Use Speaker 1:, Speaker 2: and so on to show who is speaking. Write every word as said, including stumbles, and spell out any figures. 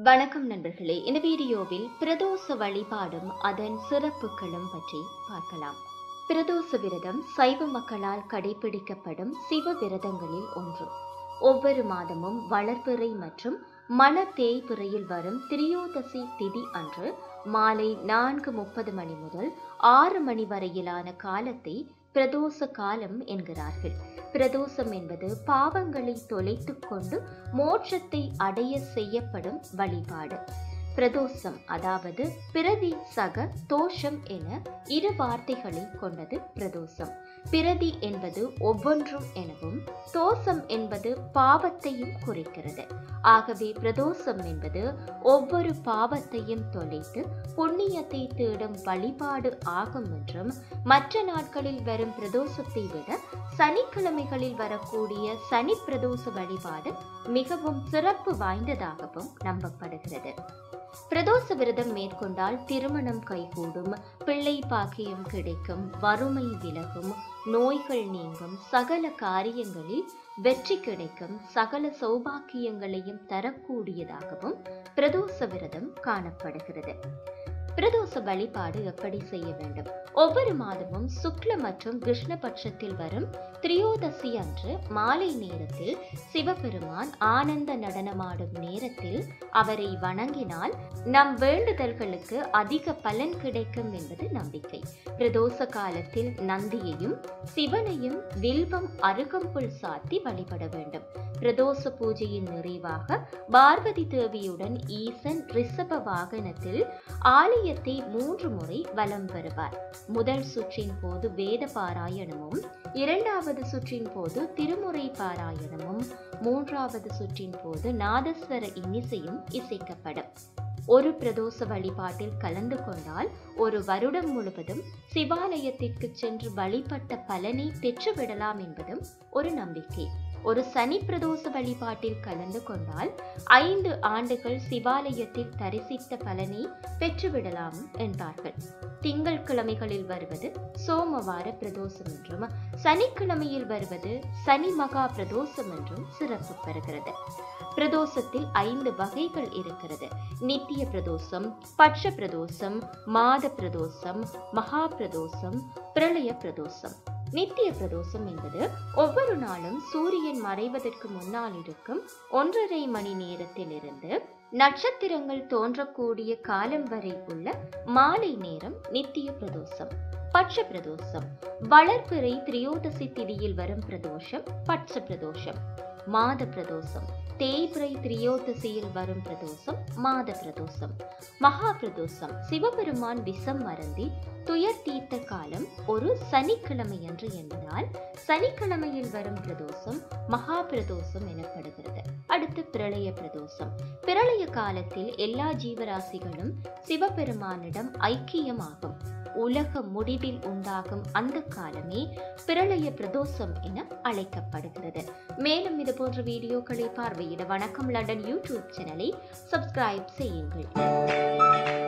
Speaker 1: வணக்கம் நண்பர்களே, இந்த வீடியோவில் பிரதோஷ வழிபாடும் அதன் சிறப்புகளும் பற்றி பார்க்கலாம். பிரதோஷ விரதம் சைவ மக்களால் கடைபிடிக்கப்படும் சிவ விரதங்களில் ஒன்று. ஒவ்வொரு மாதமும் வளர்பிறை மற்றும் மண தேய்பிறையில் வரும் திரியோதசி திதி அன்று மாலை நான்கு முப்பது மணி முதல் ஆறு மணி வரையிலான காலத்தை பிரதோஷ காலம் என்கிறார்கள். பிரதோஷம் என்பது பாவங்களை தொலைத்து கொண்டு மோட்சத்தை அடைய செய்யப்படும் வழிபாடு. பிரதோஷம் அதாவது பிரதி சக தோஷம் என இரு வார்த்தைகளை கொண்டது பிரதோஷம். பிரதி என்பது ஒவ்வொன்றும் எனவும், தோஷம் என்பது பாவத்தையும் குறிக்கிறது. ஆகவே பிரதோஷம் என்பது ஒவ்வொரு பாவத்தையும் தொலைத்து புண்ணியத்தை தேடும் வழிபாடு ஆகும் என்றும், மற்ற நாட்களில் வரும் பிரதோஷத்தை விட சனிக்கிழமைகளில் வரக்கூடிய சனி பிரதோஷ வழிபாடு மிகவும் சிறப்பு வாய்ந்ததாகவும் நம்பப்படுகிறது. பிரதோஷ விரதம் மேற்கொண்டால் திருமணம் கைகூடும், பிள்ளை பாக்கியம் கிடைக்கும், வறுமை விலகும், நோய்கள் நீங்கும், சகல காரியங்களில் வெற்றி கிடைக்கும், சகல சௌபாக்கியங்களையும் தரக்கூடியதாகவும் பிரதோஷ விரதம் காணப்படுகிறது. பிரதோஷ வழிபாடு எப்படி செய்ய வேண்டும்? ஒவ்வொரு மாதமும் சுக்ல மற்றும் கிருஷ்ணபட்சத்தில் வரும் திரியோதசி அன்று மாலை நேரத்தில் சிவபெருமான் ஆனந்த நடனமாடும் நேரத்தில் அவரை வணங்கினால் நம் வேண்டுதல்களுக்கு அதிக பலன் கிடைக்கும் என்பது நம்பிக்கை. பிரதோஷ காலத்தில் நந்தியையும் சிவனையும் வில்வம் அருகம்புல் சாத்தி வழிபட வேண்டும். பிரதோஷ பூஜையின் நிறைவாக பார்வதி தேவியுடன் ஈசன் ரிஷப வாகனத்தில் ஆலயத்தை மூன்று முறை வலம் வருவார். முதல் சுற்றின் போது வேத பாராயணமும், இரண்டாவது சுற்றின் போது திருமுறை பாராயணமும், மூன்றாவது சுற்றின் போது நாதஸ்வர இன்னிசையும் இசைக்கப்படும். ஒரு பிரதோஷ வழிபாட்டில் கலந்து கொண்டால் ஒரு வருடம் முழுவதும் சிவாலயத்திற்கு சென்று வழிபட்ட பலனை பெற்றுவிடலாம் என்பதும் ஒரு நம்பிக்கை. ஒரு சனி பிரதோஷ வழிபாட்டில் கலந்து கொண்டால் ஐந்து ஆண்டுகள் சிவாலயத்தில் தரிசித்த பலனை பெற்றுவிடலாம் என்பார்கள். திங்கள் கிழமைகளில் வருவது சோமவார பிரதோஷம் என்றும், சனிக்கிழமையில் வருவது சனி மகா பிரதோஷம் என்றும் சிறப்பு பெறுகிறது. பிரதோஷத்தில் ஐந்து வகைகள் இருக்கிறது. நித்திய பிரதோஷம், பட்ச பிரதோஷம், மாத பிரதோஷம், மகா பிரதோஷம், பிரளய பிரதோஷம். நித்திய பிரதோஷம் என்பது ஒவ்வொரு நாளும் சூரியன் மறைவதற்கு முன்னால் இருக்கும் ஒன்றரை மணி நேரத்தில் இருந்து நட்சத்திரங்கள் தோன்றக்கூடிய காலம் வரை உள்ள மாலை நேரம் நித்திய பிரதோஷம். பட்ச பிரதோஷம் வளர்பிறை திரியோதசி திதியில் வரும் பிரதோஷம் பட்ச பிரதோஷம். மாத பிரதோஷம் தேய்பிறை திரியோதசியில் வரும் பிரதோஷம் மாத பிரதோஷம். மகா பிரதோஷம் சிவபெருமான் விஷம் மருந்தி துயர் தீர்த்த காலம் ஒரு சனிக்கிழமை என்று என்பதால் சனிக்கிழமையில் வரும் பிரதோஷம் மகா பிரதோஷம் எனப்படுகிறது. அடுத்து பிரளய பிரதோஷம். பிரளய காலத்தில் எல்லா ஜீவராசிகளும் சிவபெருமானிடம் ஐக்கியமாகும். உலக முடிவில் உண்டாகும் அந்த காலமே பிரளய பிரதோஷம் என அழைக்கப்படுகிறது. மேலும் இது போன்ற வீடியோக்களை பார்வையிட வணக்கம் லண்டன் யூடியூப் சேனலை சப்ஸ்கிரைப் செய்யுங்கள்.